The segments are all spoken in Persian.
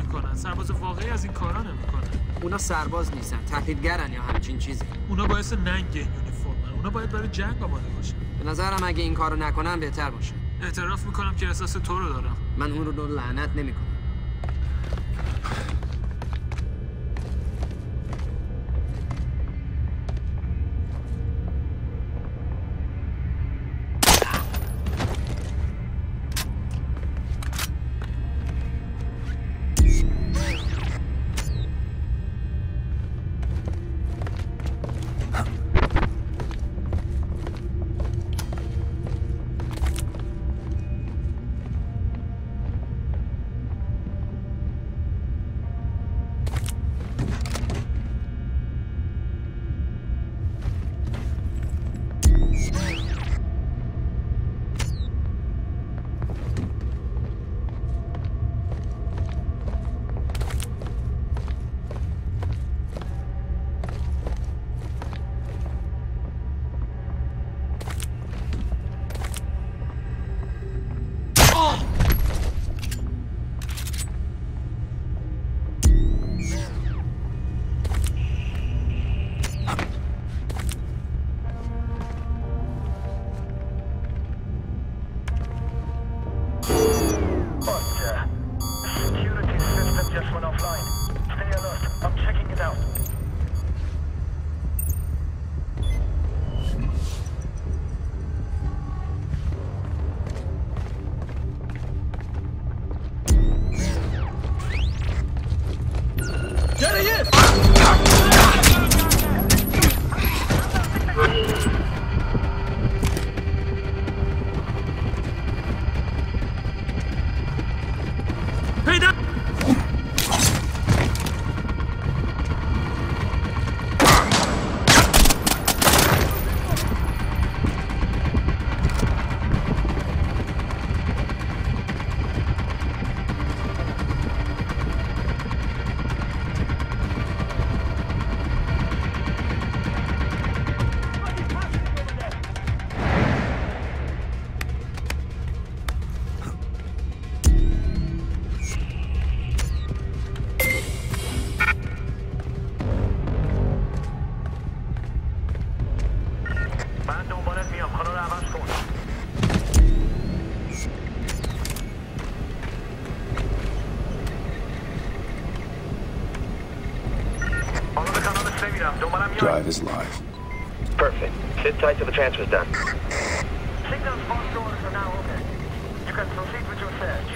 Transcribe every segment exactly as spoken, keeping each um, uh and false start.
میکنن. سرباز واقعی از این کارا نمیکنن. اونا سرباز نیستن، تحقیرگرن یا همچین چیزی. اونا باعث ننگ یونیفرمن. اونا باید برای جنگ آماده باشن. به نظرم اگه این کارو نکنن بهتر باشه. اعتراف میکنم که احساس تو رو دارم. من اون رو لعنت نمیکنم. Drive is live. Perfect. Sit tight till the transfer's done. Signal's box doors are now open. You can proceed with your search.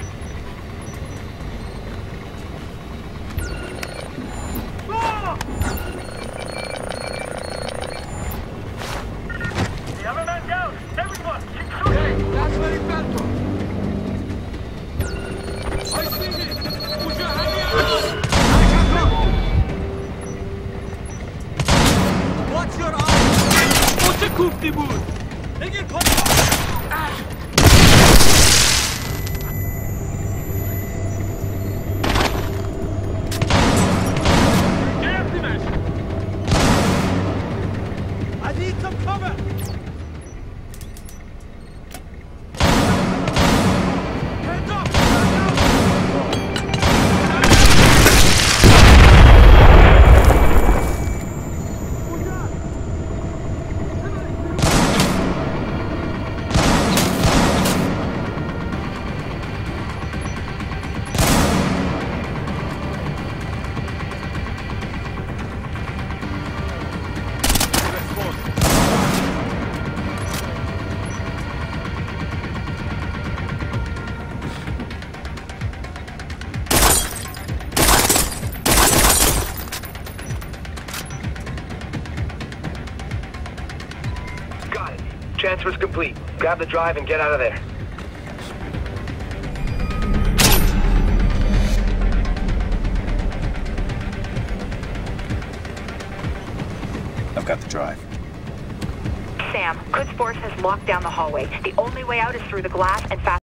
The other man down! Everyone, keep shooting! Hey, that's very bad one. I see it! Put your hand out! I can go! Watch your eyes! او چه کوفتی بود؟ بگیر پا! گرفتیمش! I need some cover! Hands up! Transfer's complete. Grab the drive and get out of there. I've got the drive. Sam, Quds Force has locked down the hallway. The only way out is through the glass and fast.